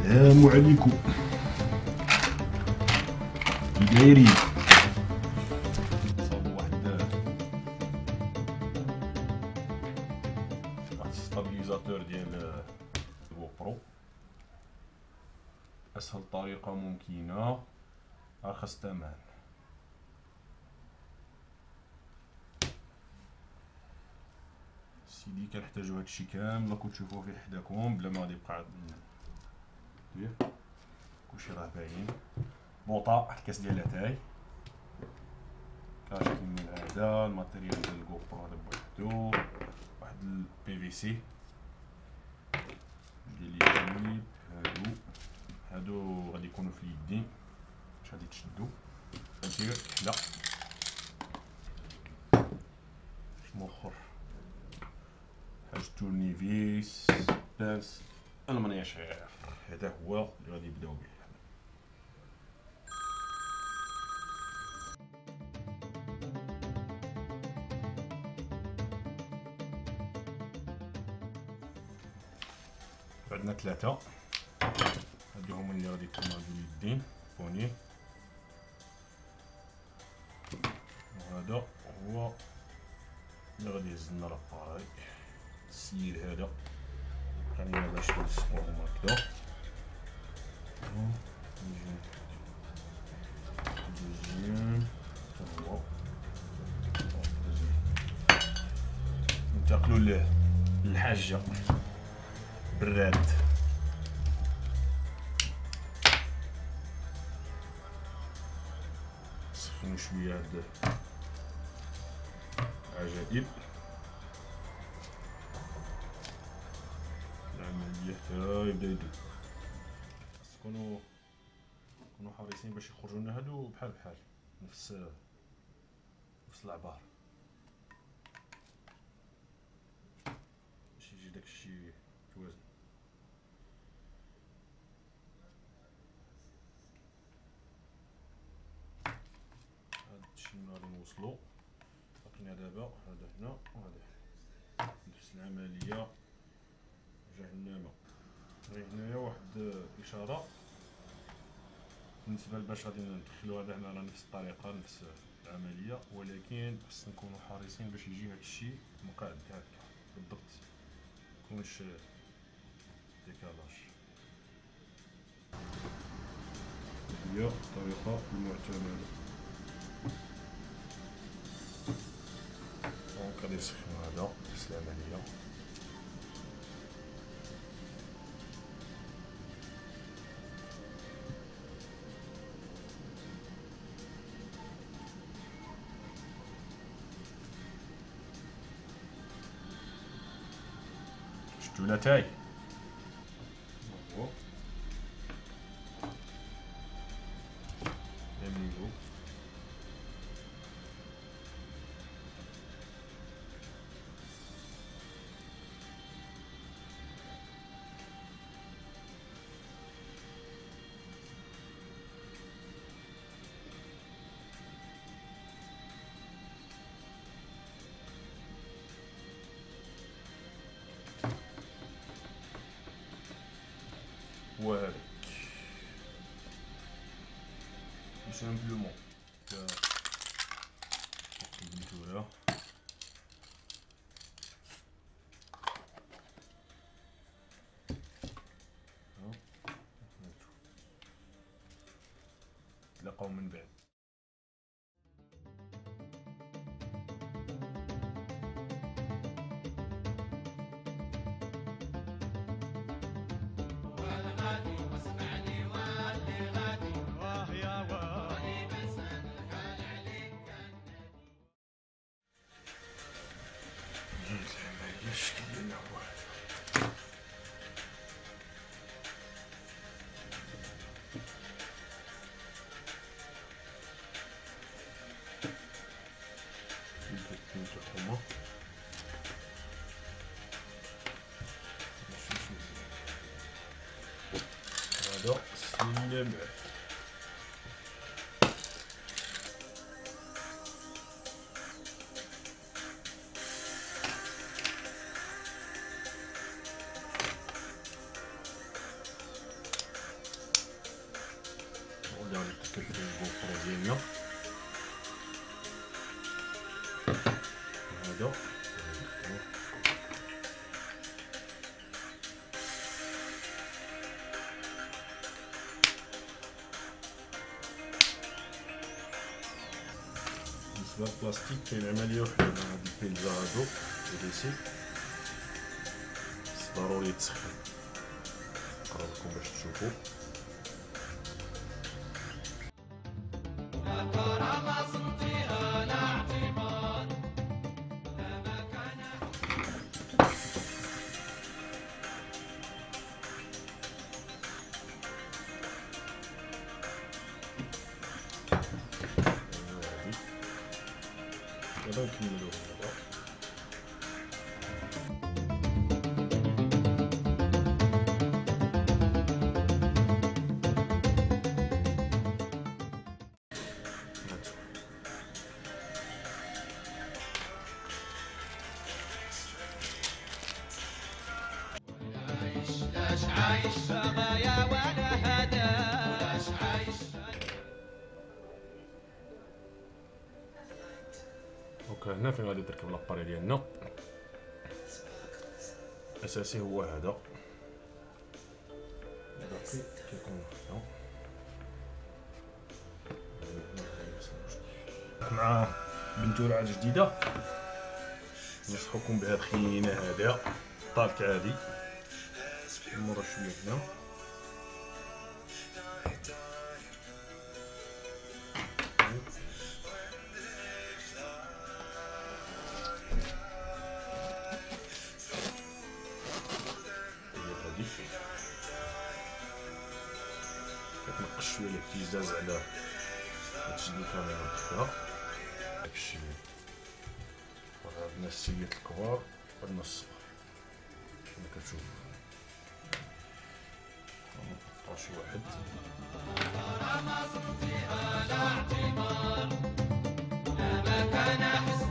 السلام عليكم. دايرين صاوبوا واحد ستابيليزاتور ديال الجو برو. اسهل طريقه ممكنه، ارخص ثمن. سيدي كنحتاجو هادشي كامل راكم تشوفوه في حداكم بلا ما غادي يبقى كلشي راه باين. بوطه، الكاس ديال لاتاي، كاشي من هذا الماتيريال ديال الجو برو هذا بوحدو، واحد البي في سي ديال اليدين. هادو غادي يكونوا في اليدين باش غادي تشدو. هادشي كحله مخر، حاج تورنيفيس، بانس، المنيشير. هذا هو اللي غادي يبداو به. عندنا ثلاثه، هادو هما اللي غادي يكونوا هادو اليدين بوني، وهذا هو اللي غادي يهز لنا لاباراي. السيد هذا خلينا باش نلصقوهم هكذا. دوزيام هو ننتقلوا للحاجه براد. نسخنوا شويه هاد العجائب. العمليه حتى يبدا يدوب. تكونوا حريصين باش يخرجوا لنا هادو بحال نفس العبار، باش يجي داكشي توازن. هادشي من غادي نوصلو. باقينا دابا هذا هنا وهذا نفس العمليه جهنمه. غير هنايا واحد الاشاره بالنسبه باش غادي ندخلو هذا هنا على نفس الطريقه نفس العمليه، ولكن خصنا نكونوا حريصين باش يجي هادشي مقاد هكا بالضبط، ميكونش ديكالاج. هي الطريقه المعتمده. دونك غادي نسخنو هذا نفس العمليه. شفتو لاتاي هو يميلو. وهذاك سامبلومون البنتوره. تلاقاو من بعد. هذا سلم. هذا بالنسبه للبلاستيك كاين عمليه وحده مع هاد البيلزا هادو ليسي ضروري يتسخن. نقرب لكم باش تشوفوا. دابا نكملو هذا. دونك هنا فين غادي تركب لاباري ديالنا. الاساسي هو هذا، باقي كيكون هنا مع بنتورة جديده. ننصحكم بهذه الخينه هذه طالك عادي مرة شويه هنا كتنقص شويه الاهتزاز على تشد الكاميرا فيها داكشي. وعندنا السيات الكبار وعندنا الصغار كما كتشوف. نقطعو شي واحد فيها لا اعتبار لا مكان